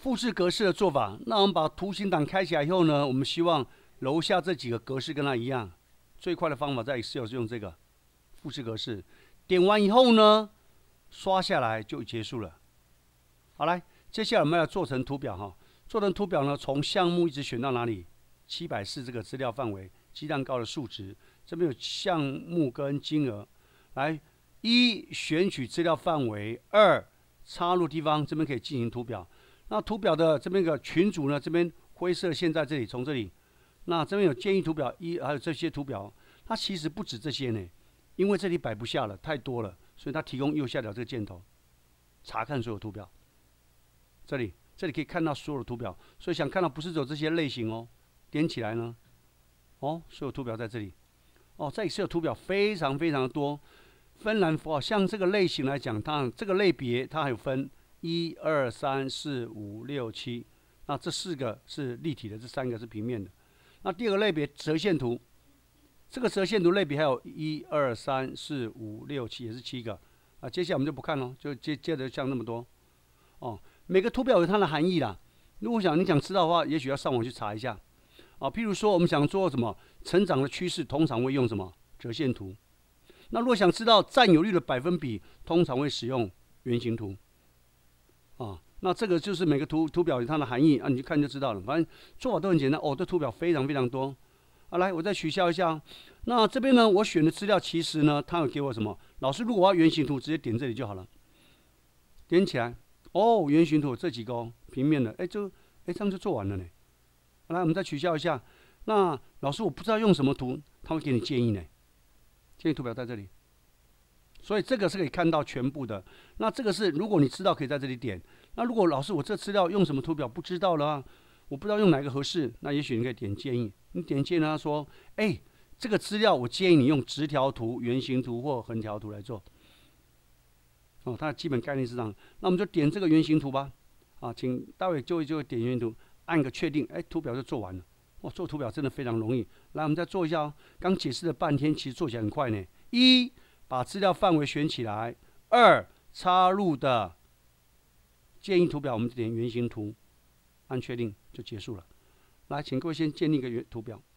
复制格式的做法。那我们把图形档开起来以后呢，我们希望楼下这几个格式跟它一样。最快的方法在 Excel 是用这个复制格式，点完以后呢，刷下来就结束了。好，来，接下来我们要做成图表哈。做成图表呢，从项目一直选到哪里？740这个资料范围，鸡蛋糕的数值，这边有项目跟金额。来，1选取资料范围，2插入地方，这边可以进行图表。那图表的这边一个群组呢，这边灰色线在这里，从这里，那这边有建议图表1，还有这些图表，它其实不止这些呢，因为这里摆不下了，太多了，所以它提供右下角这个箭头，查看所有图表。这里可以看到所有的图表，所以想看到不是只有这些类型哦，点起来呢，哦，所有图表在这里，哦，在 Excel 图表非常非常的多。分栏符号，像这个类型来讲，它这个类别它还有分1、2、3、4、5、6、7，那这4个是立体的，这3个是平面的。那第二个类别折线图，这个折线图类别还有1、2、3、4、5、6、7，也是7个。啊，接下来我们就不看了，就接着像那么多。哦，每个图表有它的含义啦。如果你想知道的话，也许要上网去查一下。啊，譬如说我们想做什么成长的趋势，通常会用什么折线图。那如果想知道占有率的百分比，通常会使用圆形图。啊，那这个就是每个图表有它的含义啊，你去看就知道了。反正做法都很简单哦，这图表非常非常多。啊，来，我再取消一下。那这边呢，我选的资料其实呢，它有给我什么？老师，如果我要圆形图，直接点这里就好了。点起来，哦，圆形图这几个哦，平面的，这样就做完了呢。来，我们再取消一下。那老师，我不知道用什么图，他会给你建议呢。建议图表在这里，所以这个是可以看到全部的。那这个是如果你知道，可以在这里点。那如果老师我这资料用什么图表不知道了啊，我不知道用哪个合适，那也许你可以点建议。你点建议他说，这个资料我建议你用直条图、圆形图或横条图来做。哦，它的基本概念是这样。那我们就点这个圆形图吧。啊，请待会就会点圆形图，按个确定，图表就做完了。哇，做图表真的非常容易。来，我们再做一下哦。刚解释了半天，其实做起来很快呢。1，把资料范围选起来；2，插入的建议图表，我们点圆形图，按确定就结束了。来，请各位先建立一个图表。